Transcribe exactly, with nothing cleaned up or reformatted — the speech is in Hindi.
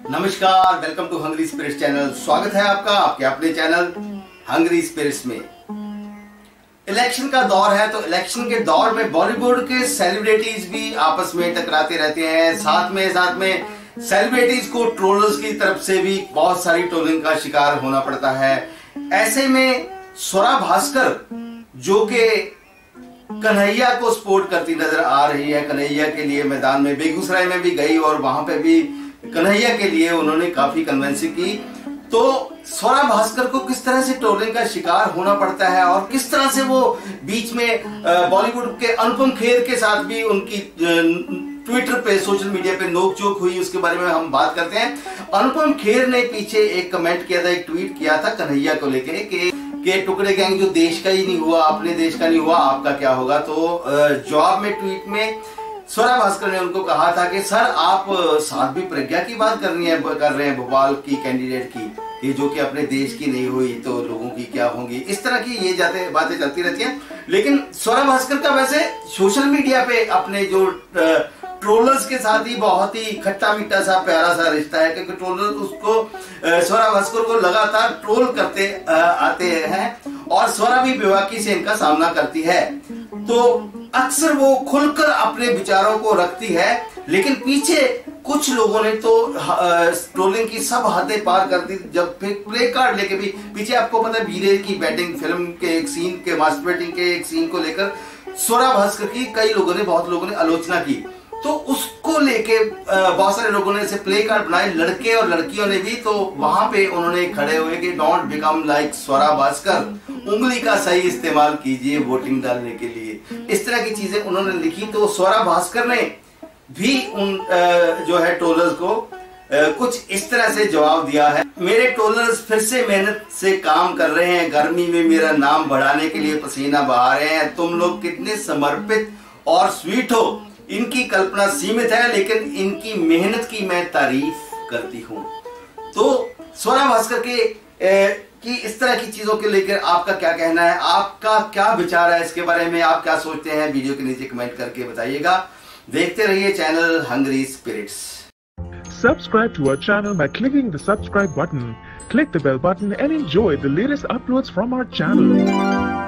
नमस्कार, welcome to Hungry Spirits channel. स्वागत है आपका आपके अपने चैनल हंग्री स्पिरिट्स में। इलेक्शन का दौर है, तो इलेक्शन के दौर में बॉलीवुड के सेलिब्रिटीज भी आपस में टकराते रहते हैं। साथ में साथ में सेलिब्रिटीज को ट्रोलर्स की तरफ से भी बहुत सारी ट्रोलिंग का शिकार होना पड़ता है। ऐसे में स्वरा भास्कर जो कि कन्हैया को सपोर्ट करती नजर आ रही है, कन्हैया के लिए मैदान में बेगूसराय में भी गई और वहां पे भी कन्हैया के लिए उन्होंने काफी कन्वेंसिंग की। तो स्वरा भास्कर को किस तरह से ट्रोलिंग का शिकार होना पड़ता है और किस तरह से वो बीच में बॉलीवुड के अनुपम खेर के साथ भी उनकी ट्विटर पे सोशल मीडिया पे नोकझोंक हुई, उसके बारे में हम बात करते हैं। अनुपम खेर ने पीछे एक कमेंट किया था, एक ट्वीट किया था कन्हैया को लेके कि के टुकड़े गैंग जो देश का ही नहीं हुआ, अपने देश का नहीं हुआ, आपका क्या होगा। तो जवाब में ट्वीट में स्वरा भास्कर ने उनको कहा था कि सर आप साध्वी प्रज्ञा की बात करनी है कर रहे हैं, भोपाल की कैंडिडेट की, ये जो कि अपने देश की नहीं हुई तो लोगों की क्या होंगी। इस तरह की ये जाते बातें चलती रहती हैं। लेकिन स्वरा भास्कर का वैसे सोशल मीडिया पे अपने जो ट्रोलर्स के साथ ही बहुत ही खट्टा मीठा सा प्यारा सा रिश्ता है, क्योंकि ट्रोलर उसको स्वरा भास्कर को लगातार ट्रोल करते आते हैं और स्वरा भी बेबाकी से इनका सामना करती है। तो अक्सर वो खुलकर अपने विचारों को रखती है, लेकिन पीछे कुछ लोगों ने तो ट्रोलिंग की सब हदें पार कर दी। जब प्ले कार्ड लेके भी पीछे, आपको पता है वीरे की बैटिंग फिल्म के एक सीन के मास्टरबेटिंग के एक सीन को लेकर स्वरा भास्कर की कई लोगों ने बहुत लोगों ने आलोचना की, तो उसको लेके बहुत सारे लोगों ने ऐसे प्ले कार्ड बनाए, लड़के और लड़कियों ने भी। तो वहां पे उन्होंने खड़े हुए कि don't become like Swara Bhaskar, उंगली का सही इस्तेमाल कीजिए वोटिंग डालने के लिए। इस तरह की चीजें उन्होंने लिखी। तो स्वरा भास्कर ने भी उन जो है ट्रोलर्स को कुछ इस तरह से जवाब दिया है। मेरे ट्रोलर्स फिर से मेहनत से काम कर रहे हैं, गर्मी में मेरा नाम बढ़ाने के लिए पसीना बहा रहे हैं। तुम लोग कितने समर्पित और स्वीट हो, इनकी कल्पना सीमित है, लेकिन इनकी मेहनत की मैं तारीफ करती हूँ। तो स्वरा भास्कर के ए, कि इस तरह की चीजों के लेकर आपका क्या कहना है, आपका क्या विचार है इसके बारे में, आप क्या सोचते हैं, वीडियो के नीचे कमेंट करके बताइएगा। देखते रहिए channel Hungry Spirits. Subscribe to our channel by clicking the subscribe button. Click the bell button and enjoy the latest uploads from our channel.